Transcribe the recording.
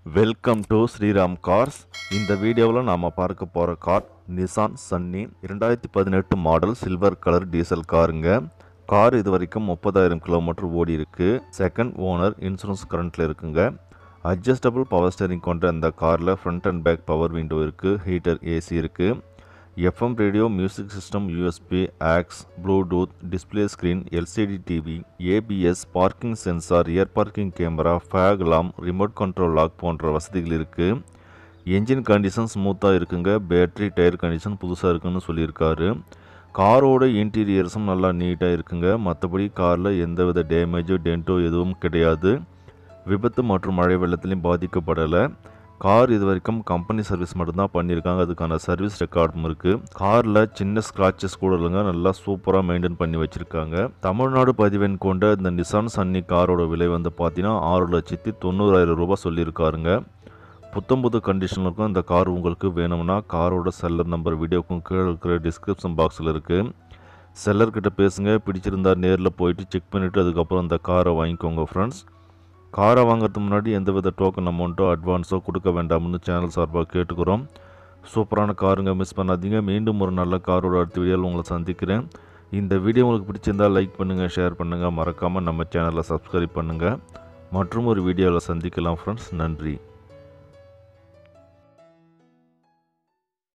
Welcome to Sriram cars. இந்த வீடியோவில் நாம் பார்க்க போகிற car Nissan Sunny 2018 model silver colour diesel காருங்க. கார் இது வரைக்கும் 30,000 கிலோமீட்டர் ஓடி இருக்கு. செகண்ட் ஓனர், இன்சூரன்ஸ் கரண்ட்டில் இருக்குங்க. அட்ஜஸ்டபிள் பவர் ஸ்டேரிங் கொண்ட இந்த காரில் front and back power window இருக்குது, ஹீட்டர் ஏசி இருக்குது, FM radio, music system, USB, aux, Bluetooth, display screen, LCD TV, ABS, parking sensor, air parking camera, fake alarm, remote control lock போன்ற வசதிகள் இருக்குது. Engine condition ஸ்மூத்தாக இருக்குங்க. Battery tyre condition புதுசாக இருக்குன்னு சொல்லியிருக்காரு. காரோட இன்டீரியர்ஸும் நல்லா நீட்டாக இருக்குங்க. மற்றபடி காரில் எந்தவித டேமேஜோ டென்ட்டோ எதுவும் கிடையாது. விபத்து மற்றும் மழை வெள்ளத்திலையும் பாதிக்கப்படலை. கார் இது வரைக்கும் கம்பெனி சர்வீஸ் மட்டும்தான் பண்ணியிருக்காங்க. அதுக்கான சர்வீஸ் ரெக்கார்டும் இருக்குது. காரில் சின்ன ஸ்க்ராச்சஸ் கூட இல்லைங்க. நல்லா சூப்பராக மெயின்டைன் பண்ணி வச்சுருக்காங்க. தமிழ்நாடு பதிவெண் கொண்ட இந்த நிசான் சன்னி காரோட விலை வந்து பார்த்தீங்கன்னா 6,90,000 ரூபாய் சொல்லியிருக்காருங்க. புத்தம்புது கண்டிஷனில் இருக்கும். இந்த கார் உங்களுக்கு வேணும்னா காரோட செல்லர் நம்பர் வீடியோக்கும் கீழே இருக்கிற டிஸ்கிரிப்ஷன் பாக்ஸில் இருக்குது. செல்லர்கிட்ட பேசுங்க. பிடிச்சிருந்தா நேரில் போயிட்டு செக் பண்ணிவிட்டு அதுக்கப்புறம் இந்த காரை வாங்கிக்கோங்க ஃப்ரெண்ட்ஸ். காரை வாங்கிறதுக்கு முன்னாடி எந்தவித டோக்கன் அமௌண்ட்டோ அட்வான்ஸோ கொடுக்க வேண்டாம்னு சேனல் சார்பாக கேட்டுக்கிறோம். சூப்பரான காருங்க, மிஸ் பண்ணாதீங்க. மீண்டும் ஒரு நல்ல காரோட அடுத்த வீடியோவில் உங்களை சந்திக்கிறேன். இந்த வீடியோ உங்களுக்கு பிடிச்சிருந்தால் லைக் பண்ணுங்கள், ஷேர் பண்ணுங்கள், மறக்காமல் நம்ம சேனலை சப்ஸ்கிரைப் பண்ணுங்கள். மற்றும் ஒரு வீடியோவில் சந்திக்கலாம் ஃப்ரெண்ட்ஸ். நன்றி.